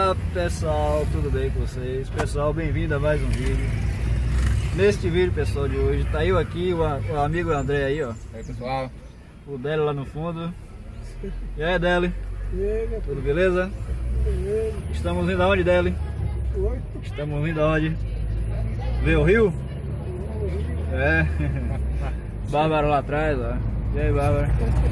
Fala pessoal, tudo bem com vocês? Pessoal, bem-vindo a mais um vídeo. Neste vídeo, pessoal, de hoje, tá eu aqui, o amigo André aí, ó. E aí, pessoal? O Délio lá no fundo. E aí, Délio? E aí, tudo beleza? beleza? Estamos indo aonde, Délio? Oi? Estamos indo aonde? Ver o rio? É. Bárbara lá atrás, ó. E aí, Bárbara?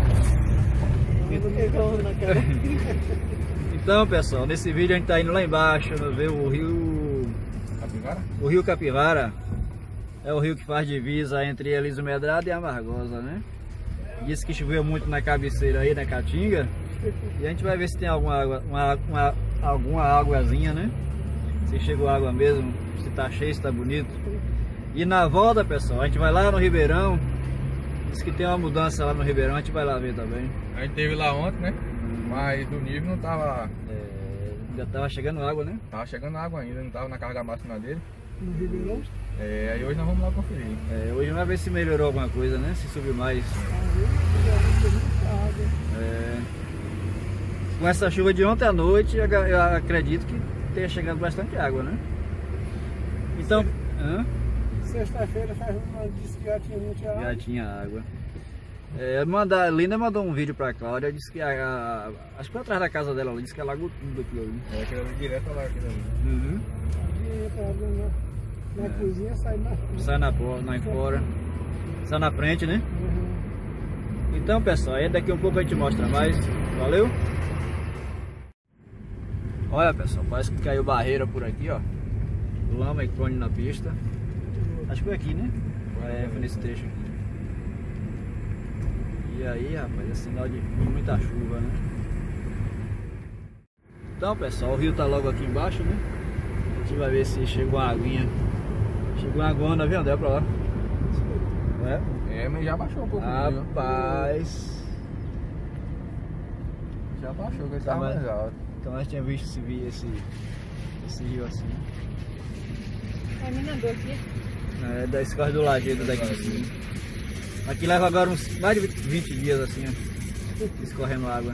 Então, pessoal, nesse vídeo a gente tá indo lá embaixo, ver o rio Capivara? O rio Capivara. É o rio que faz divisa entre Eliso Medrado e Amargosa, né? Disse que choveu muito na cabeceira aí, na Caatinga. E a gente vai ver se tem alguma águazinha, né? Se chegou água mesmo, se tá cheio, se tá bonito. E na volta, pessoal, a gente vai lá no Ribeirão. Diz que tem uma mudança lá no Ribeirão, a gente vai lá ver também. A gente teve lá ontem, né? Mas o nível não tava... Já tava chegando água, né? Tava chegando água ainda, não tava na carga máxima dele. No Ribeirão? Aí hoje nós vamos lá conferir. Hoje vai ver se melhorou alguma coisa, né? Se subiu mais. Com essa chuva de ontem à noite, eu acredito que tenha chegado bastante água, né? Então... Sexta-feira disse que já tinha muita água. Já tinha água. A Linda mandou um vídeo pra Cláudia, disse que acho que foi atrás da casa dela, ela disse que é Lago Tudo aquilo ali. Aquilo ali direto lá, aquilo ali. Uhum. Na cozinha, sai na frente. Sai na porta, lá em fora. Sai na frente, né? Então, pessoal, aí daqui um pouco a gente mostra mais. Valeu? Olha, pessoal, parece que caiu barreira por aqui, ó. Lama e cone na pista. Acho que foi aqui, né? Foi nesse trecho aqui. E aí, rapaz, é sinal de muita chuva, né? Então, pessoal, o rio tá logo aqui embaixo, né? A gente vai ver se chegou uma aguinha. Chegou uma aguona, viu, André, pra lá? Mas já baixou um pouco. Rapaz. Já baixou, que ele Tá tava mais- mais alto. Então nós tínhamos visto esse rio assim. É minador aqui. Da escola do Lajeado daqui de cima. Aqui leva agora uns mais de 20 dias assim, ó, escorrendo água.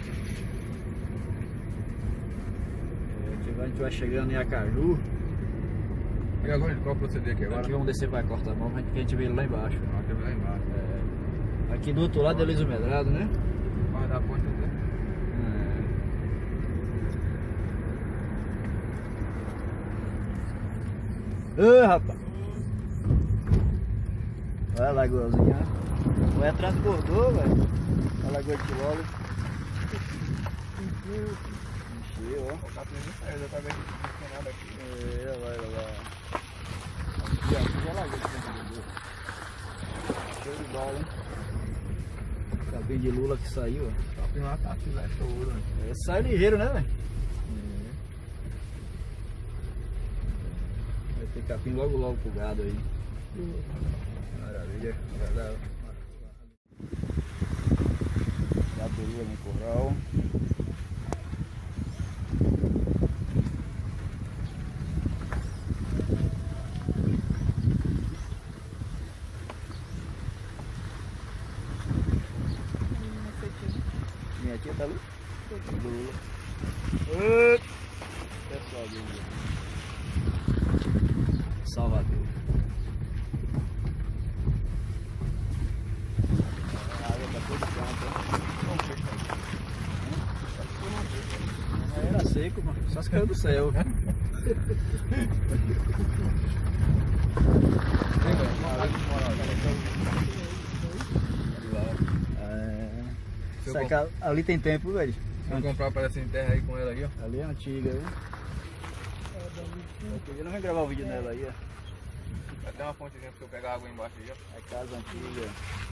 Aqui a gente vai chegando em Acaju. E agora, qual proceder aqui agora? Aqui vamos descer para Corta-Mão, que a gente vê ele lá embaixo. Aqui lá embaixo. Aqui do outro lado é Eliso Medrado, né? Vai dar ponte, né? Ô, rapaz! Olha a lagoazinha, ó. Vai transbordou, velho. A lagoa de Tilolo. Encheu, ó. O capim não saiu, já tá vendo que não tem nada aqui. Olha lá. Aqui é a lagoa de transbordou. Show de bola, hein? Capim de lula que saiu, ó. O capim lá tá filé todo, né? Sai ligeiro, né, velho? Vai ter capim logo pro gado aí. Maravilha. Gato no corral. Minha tia tá ali? Do Lula. Pessoal do Lula. Salvador. A água tá toda pronta. Era seco, mano. Só se caiu do céu. Ali tem tempo, velho. Se eu comprar parece em terra aí com ela aí, ó. Ali é antiga, viu? Eu não vou gravar o vídeo nela aí, ó. Vai ter uma pontezinha pra eu pegar água embaixo aí, ó. É casa antiga.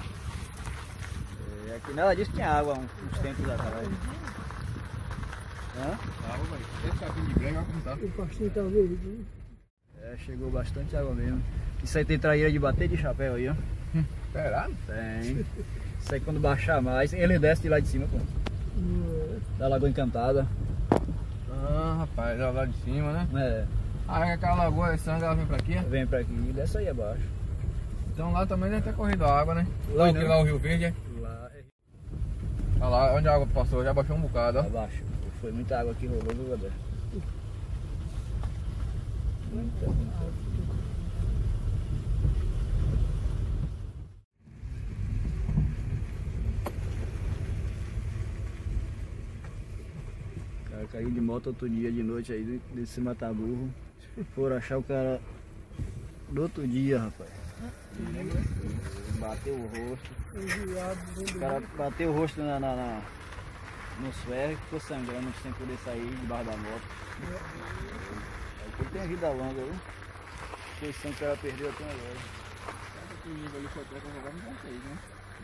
Aqui nela disse que tinha água uns tempos atrás. Água, velho. Esse capim de brega, olha como tá. O pastinho tá verde. Chegou bastante água mesmo. Isso aí tem traíra de bater de chapéu aí, ó. Será? Tem. Isso aí quando baixar mais, ele desce de lá de cima, pô. Da Lagoa Encantada. Ah, rapaz, lá de cima, né? É, Aquela lagoa de sangue, ela vem pra aqui? vem pra aqui e desce aí abaixo. Então lá também deve ter corrido a água, né? Lá Lá, não. lá o Rio Verde, é? Lá Olha lá, onde a água passou, já baixou um bocado, ó. abaixo. Foi muita água que rolou, viu, Gabriel? O cara caiu de moto outro dia de noite aí desse mata-burro. Foram achar o cara no outro dia, rapaz. Bateu o rosto. O cara bateu o rosto nos ferros e ficou sangrando sem poder sair debaixo da moto. Ele tem vida longa, viu? A posição que o cara perdeu até agora. Ali foi até jogar no canteiro, né?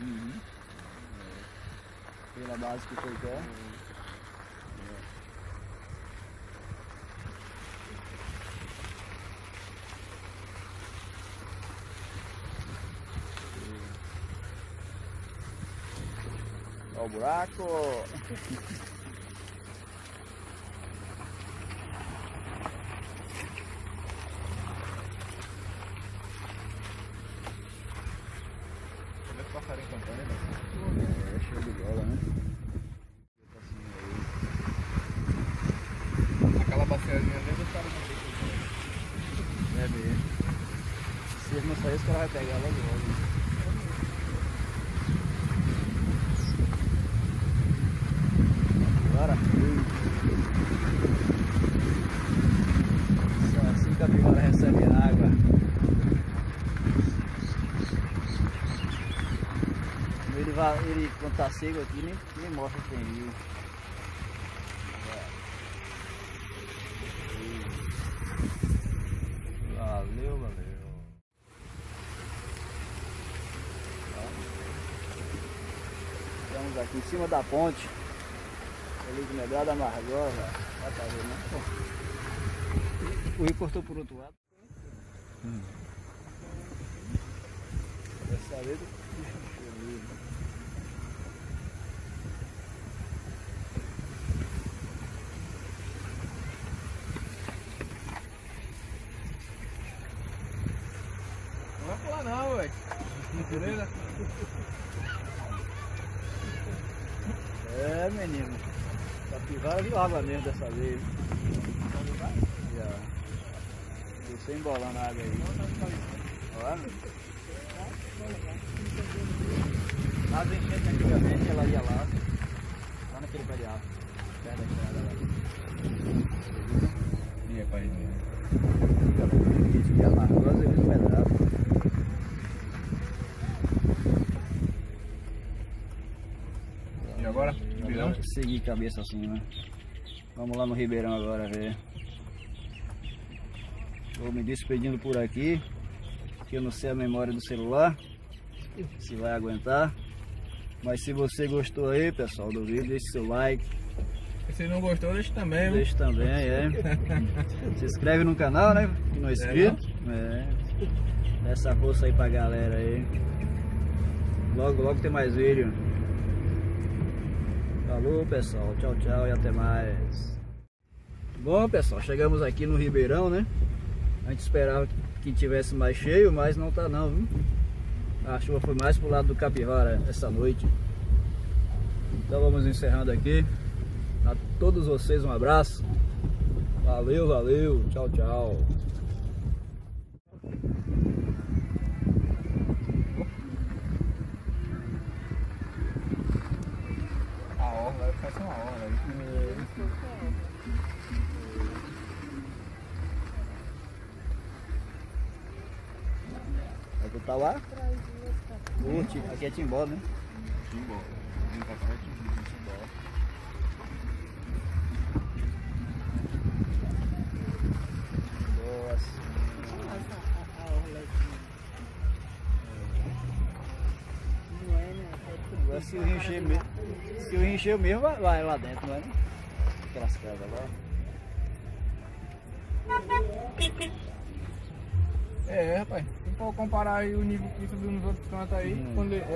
Pela base que foi cá. Olha o buraco. Vê se passarinho cantando, né? É show de bola, né? Aquela baciazinha dentro do cara não tem. É mesmo. Se ele não sair, os caras vão pegar logo. Agora fui. Só assim que a capivara recebe água. Ele quando tá seco aqui nem mostra que tem rio. Valeu. Estamos aqui em cima da ponte. Ali de Medrada Amargosa. Vai pra ver, né? O rio cortou por outro lado. Dessa vez o bicho encheu ali. Não vai pular não, ué. Beleza? É, menino. Capivara viu água mesmo dessa vez. Já. Desceu embolando a água aí. Olha. As enchentes antigamente ela ia lá naquele pé de árvore. Perto da estrada lá. E é pai. Isso que é amargosa e muito pedrado. E agora? Ribeirão? Seguir cabeça assim, né? Vamos lá no Ribeirão agora ver. Vou me despedindo por aqui, que eu não sei a memória do celular, se vai aguentar. Mas se você gostou aí, pessoal, do vídeo, deixe seu like. E se não gostou, deixa também, viu? Deixe também, Se inscreve no canal, né? Que não é inscrito. Dá essa força aí pra galera aí. Logo tem mais vídeo. Falou, pessoal. Tchau e até mais. Bom, pessoal, chegamos aqui no Ribeirão, né? A gente esperava que tivesse mais cheio, mas não tá não, viu? A chuva foi mais pro lado do Capivara essa noite. Então vamos encerrando aqui. A todos vocês um abraço. Valeu. Tchau. A orla, vai ficar sem uma orla aí. Vai botar lá? Aqui é Timbó, né? Timbó. Vem pra cá, Timbó. Agora se o rio encher mesmo, vai lá dentro, não é? Aquelas casas lá. É, rapaz. Se for comparar aí o nível que subiu nos outros cantos aí, quando ele...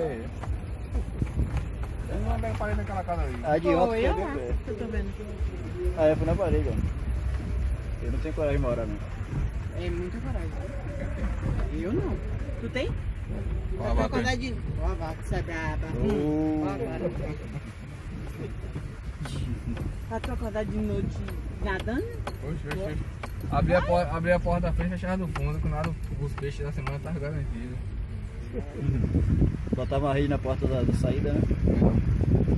Eu não andei na parede daquela casa ali. A de ontem eu foi lá, bem perto. eu tô vendo. Eu fui na parede, ó. Eu não tenho coragem de morar, não. É muita coragem. Eu não. Tu tem? Ó, Vai acordar de... Ó, a vaca, essa braba. Oh. Ó, agora. Vai tu acordar de noite. Nadando? Oxe. Abri a porta da frente e fechava do fundo, com nada os peixes da semana estavam garantidos. Botava uma rede na porta da saída, né?